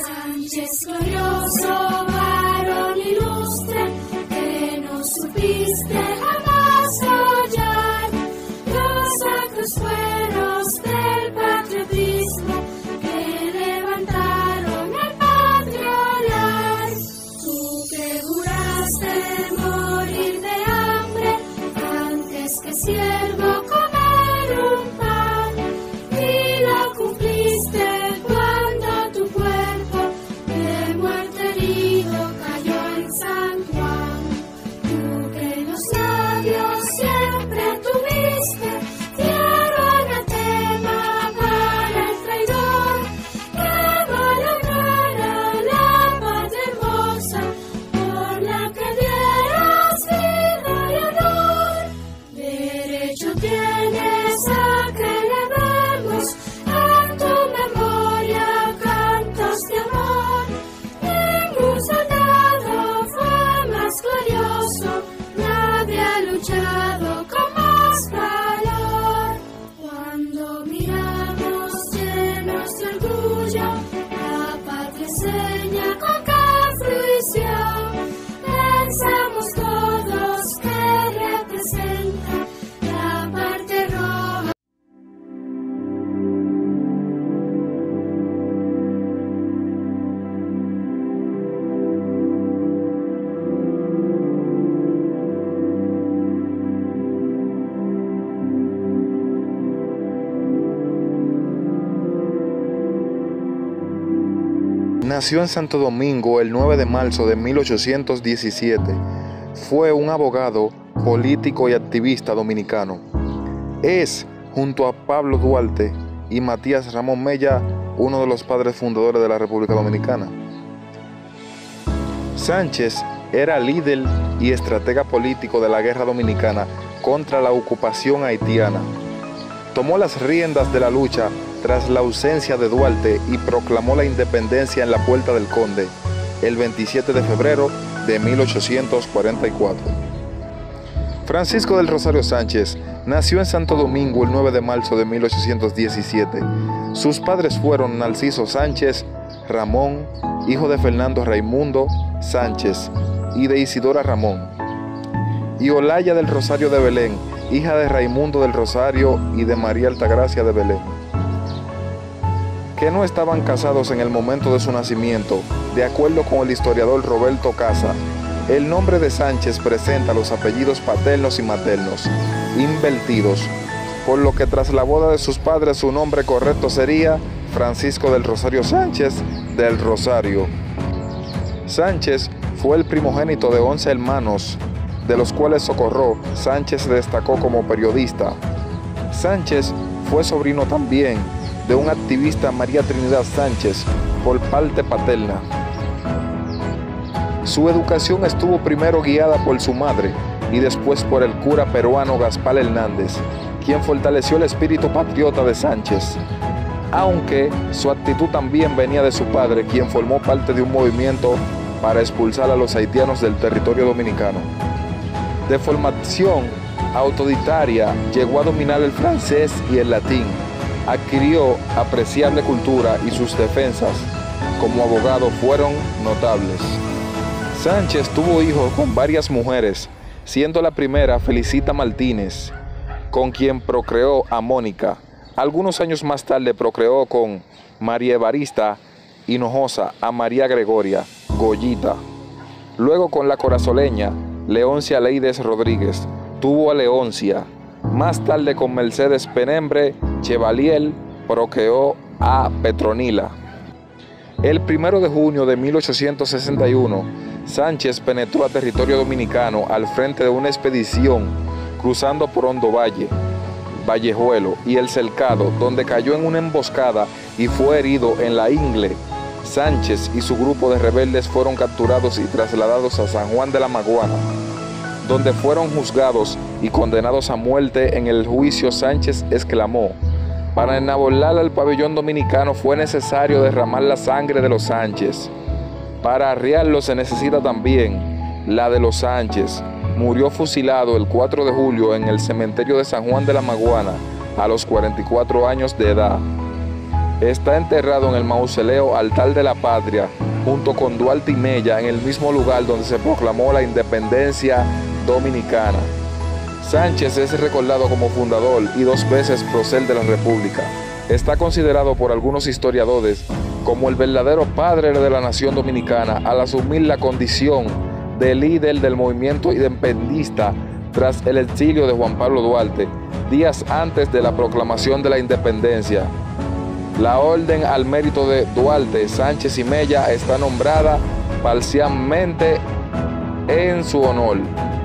Sánchez glorioso, varón ilustre, que no supiste jamás callar los sacros fueros del patriotismo que levantaron el patriolar. Tú que juraste morir de hambre antes que siervo comer un pan, y lo cumpliste cuando tu cuerpo de muerte herido cayó en San Juan. Tú que en los labios siempre tuviste fiero anatema para el traidor, que valorara la patria hermosa por la que dieras vida y honor. Derecho tienes a que elevemos a tu memoria cantos de amor. Ningún soldado fue más glorioso, nadie ha luchado con más valor. Cuando miramos llenos de orgullo la patria seña con qué fruición, pensamos todos que representa la parte roja. Nació en Santo Domingo el 9 de marzo de 1817. Fue un abogado, político y activista dominicano. Es, junto a Pablo Duarte y Matías Ramón Mella, uno de los padres fundadores de la República Dominicana. Sánchez era líder y estratega político de la guerra dominicana contra la ocupación haitiana. Tomó las riendas de la lucha tras la ausencia de Duarte y proclamó la independencia en la Puerta del Conde el 27 de febrero de 1844. Francisco del Rosario Sánchez nació en Santo Domingo el 9 de marzo de 1817. Sus padres fueron Narciso Sánchez Ramón, hijo de Fernando Raimundo Sánchez y de Isidora Ramón, y Olaya del Rosario de Belén, hija de Raimundo del Rosario y de María Altagracia de Belén, que no estaban casados en el momento de su nacimiento. De acuerdo con el historiador Roberto Casa, el nombre de Sánchez presenta los apellidos paternos y maternos invertidos, por lo que tras la boda de sus padres su nombre correcto sería Francisco del Rosario Sánchez del Rosario. Sánchez fue el primogénito de 11 hermanos, de los cuales Socorro Sánchez se destacó como periodista. Sánchez fue sobrino también de un activista, María Trinidad Sánchez, por parte paterna. Su educación estuvo primero guiada por su madre y después por el cura peruano Gaspar Hernández, quien fortaleció el espíritu patriota de Sánchez, aunque su actitud también venía de su padre, quien formó parte de un movimiento para expulsar a los haitianos del territorio dominicano. De formación autodidacta, llegó a dominar el francés y el latín. Adquirió apreciable cultura y sus defensas como abogado fueron notables. Sánchez tuvo hijos con varias mujeres, siendo la primera Felicita Martínez, con quien procreó a Mónica. Algunos años más tarde procreó con María Evarista Hinojosa a María Gregoria Goyita. Luego con la corazoleña Leoncia Leides Rodríguez tuvo a Leoncia. Más tarde con Mercedes Penembre Chevalier procreó a Petronila. El 1 de junio de 1861, Sánchez penetró a territorio dominicano al frente de una expedición cruzando por Hondo Valle, Vallejuelo y El Cercado, donde cayó en una emboscada y fue herido en la ingle. Sánchez y su grupo de rebeldes fueron capturados y trasladados a San Juan de la Maguana, donde fueron juzgados y condenados a muerte. En el juicio, Sánchez exclamó: "Para enarbolar al pabellón dominicano fue necesario derramar la sangre de los Sánchez. Para arriarlo se necesita también la de los Sánchez". Murió fusilado el 4 de julio en el cementerio de San Juan de la Maguana a los 44 años de edad. Está enterrado en el mausoleo Altar de la Patria, junto con Duarte y Mella, en el mismo lugar donde se proclamó la independencia dominicana. Sánchez es recordado como fundador y 2 veces prócer de la República. Está considerado por algunos historiadores como el verdadero padre de la nación dominicana al asumir la condición de líder del movimiento independentista tras el exilio de Juan Pablo Duarte, días antes de la proclamación de la independencia. La orden al mérito de Duarte, Sánchez y Mella está nombrada parcialmente en su honor.